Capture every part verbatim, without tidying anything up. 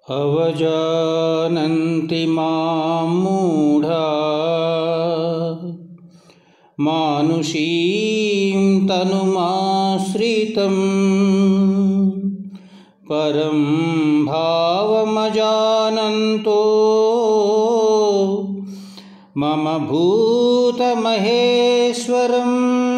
अवजानन्ति मां मूढा मानुषीं तनुमाश्रितं परं भावमजानन्तो मम भूतमहेश्वरम्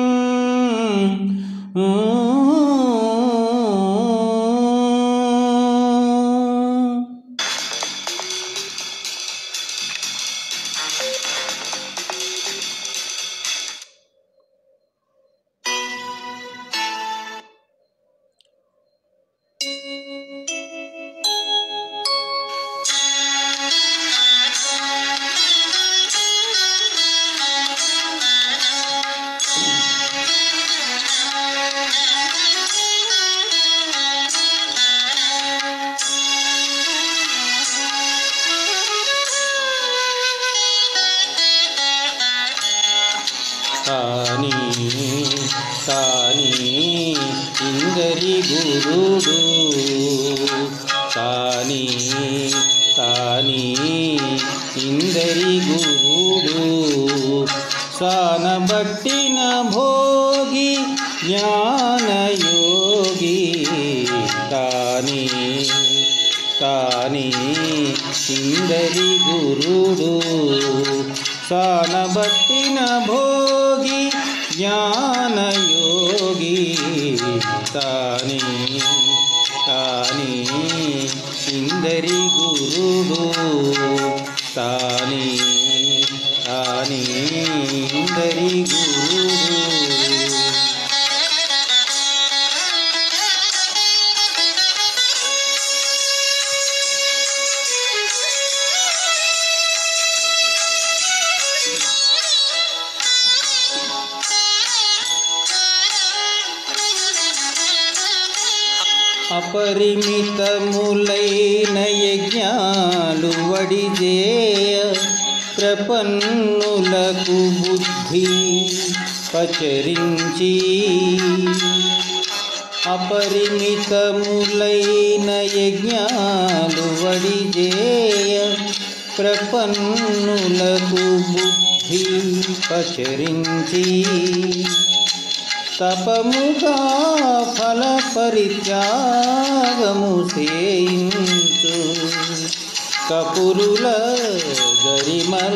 तानी तानी इंदरी गुरुडु तानी तानी इंदरी गुरुडु सानबट्टिन भोगी ज्ञान योगी तानी तानी इंदरी गुरुडु सानबट्टिन भोगी ज्ञान योगी तानी तानी इंदरी गुरुडु तानी तानी इंदरी गुरुडु अपरिमितमुलैन यज्ञालु वडिजेय प्रपन्नुలకు बुद्धि पचరించి अपरिमितमुलैन यज्ञालु वडिजेय प्रपन्नुలకు बुद्धि पचరించి तपमुगा फल परित्यागमु सेయించు कपुरुल गरिमल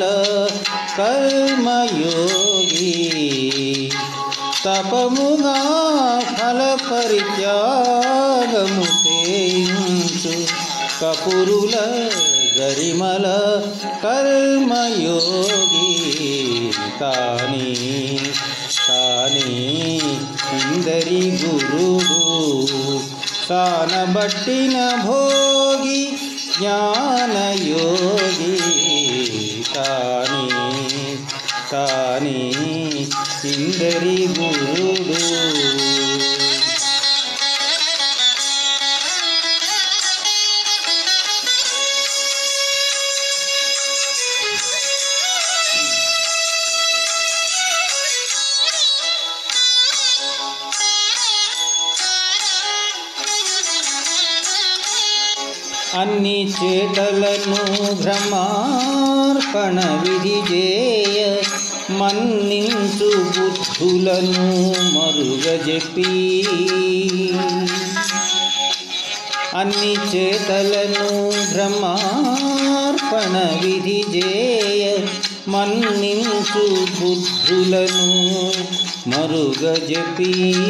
कर्मयोगी तपमुगा फल परित्यागमु सेయించు कपुरुल गरिमल कर्मयोगी तानी तानी इंदरी गुरुडु सानबट्टिन भोगी ज्ञान योगी तानी तानी इंदरी गुरुडु अन्नी चेतलनु भ्रमार्पण विधिजेय मन्निंचु बुद्धुలను మరుగజెప్పి अन्नी चेतलनु भ्रमार्पण विधिजेय मन्निंचु बुद्धुలను మరుగజెప్పి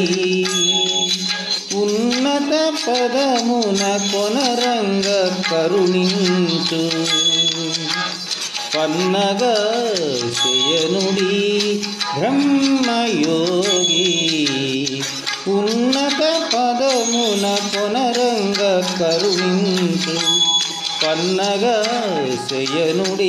ఉన్నత పదమున కొనరంగ కరుణించు పన్నగ శయనుడి బ్రహ్మయోగి ఉన్నత పదమున కొనరంగ కరుణించు పన్నగ శయనుడి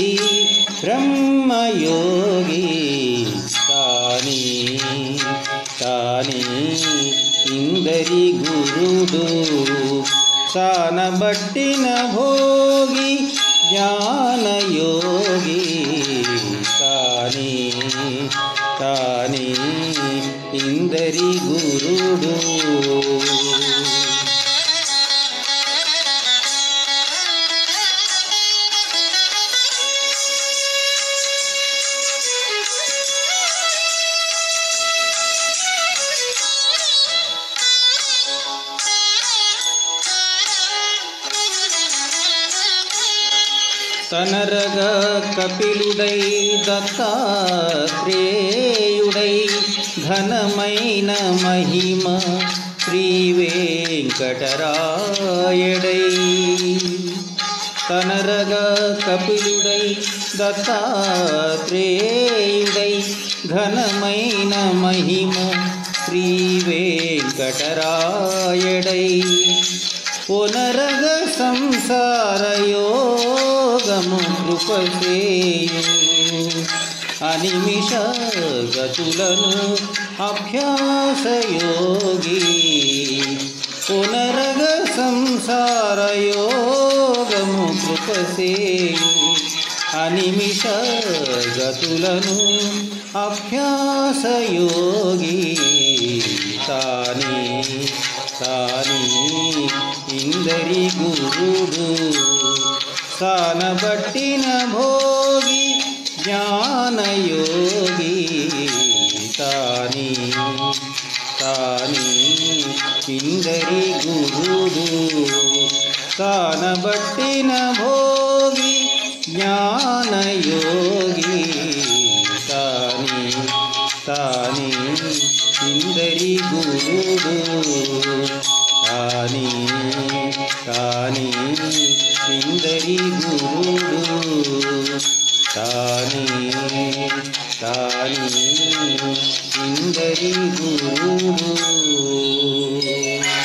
బ్రహ్మయోగి तानी तानी इंदरी गुरुडु सानबट्टिन भोगी ज्ञान योगी तानी तानी इंदरी गुरुडु తనరగ కపిలుడై దత్తాత్రేయుడై ఘనమైన మహిమ శ్రీ వెంకటరాయుడై తనరగ కపిలుడై దత్తాత్రేయుడై ఘనమైన మహిమ శ్రీ వెంకటరాయుడై పునరగ సంసార యోగము కృపసేయు అనిమిష గతులను అభ్యాసయోగి పునరగ సంసార యోగము కృపసేయు అనిమిష గతులను అభ్యాసయోగి తాని తాని ఇందరి గురుడు సానబట్టిన భోగి జ్ఞానయోగి తాని తాని ఇందరి గురుడు సానబట్టిన భోగి జ్ఞానయోగి తాని తాని ఇందరి గురుడు తాని తాని ఇందరి గురుడు తాని తాని ఇందరి గురుడు.